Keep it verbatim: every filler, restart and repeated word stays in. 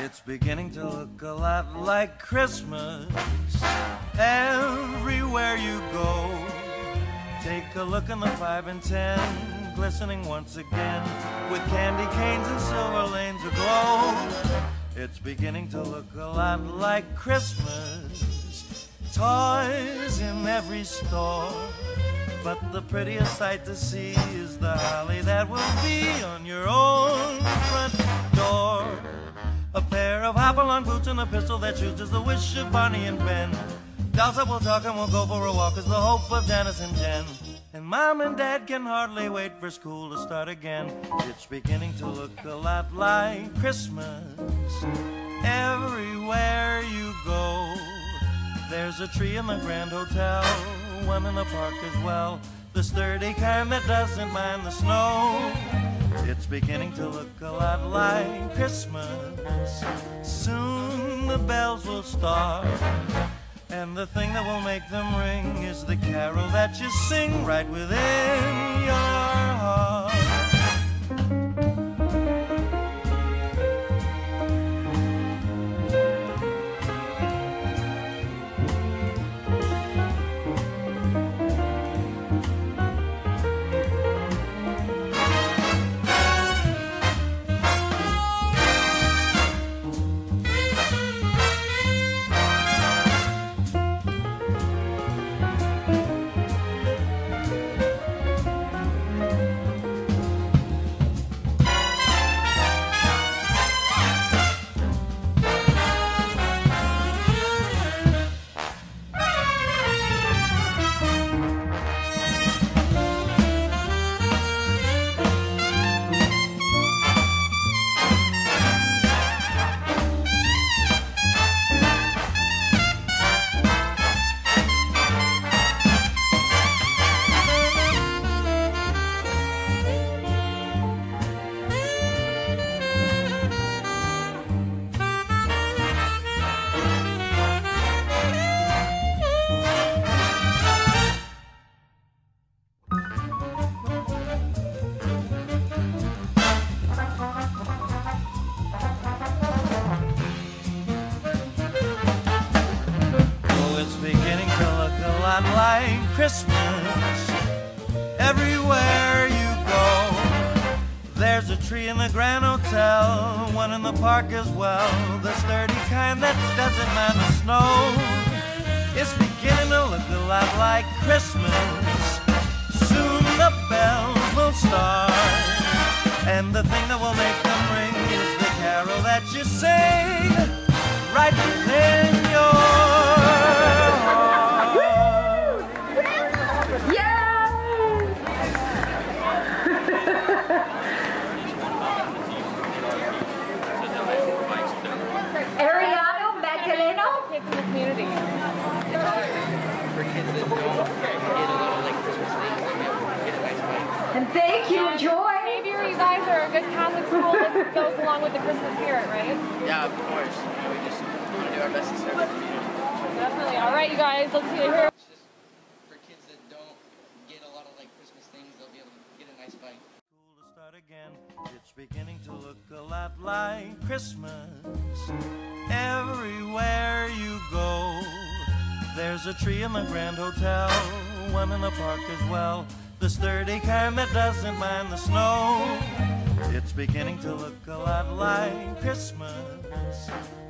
It's beginning to look a lot like Christmas everywhere you go. Take a look in the five and ten, glistening once again with candy canes and silver lanes aglow. It's beginning to look a lot like Christmas, toys in every store. But the prettiest sight to see is the holly that will be on your own front door. A pair of hop-along boots and a pistol that shoots is the wish of Barney and Ben. Dolls that will talk and we'll go for a walk is the hope of Janice and Jen. And Mom and Dad can hardly wait for school to start again. It's beginning to look a lot like Christmas everywhere you go. There's a tree in the Grand Hotel, one in the park as well, the sturdy kind that doesn't mind the snow. It's beginning to look a lot like Christmas. Soon the bells will start, and the thing that will make them ring is the carol that you sing right within your heart. Like Christmas everywhere you go. There's a tree in the Grand Hotel, one in the park as well, the sturdy kind that doesn't mind the snow. It's beginning to look a lot like Christmas. Soon the bells will start, and the thing that will make them ring is the carol that you sing right within your heart. Ariano Magdaleno? Kids in the community. For kids that don't get a lot of like Christmas things, they'll be able to get a nice bite. And thank you, And Joy. maybe you guys are a good Catholic school that goes along with the Christmas spirit, right? Yeah, of course. You know, we just want to do our best to serve the community. Definitely. All right, you guys, let's see here. It's just for kids that don't get a lot of like Christmas things, they'll be able to get a nice bite. School to start again. It's beginning to look a lot like Christmas everywhere you go. There's a tree in the Grand Hotel, one in the park as well, the sturdy kind that doesn't mind the snow. It's beginning to look a lot like Christmas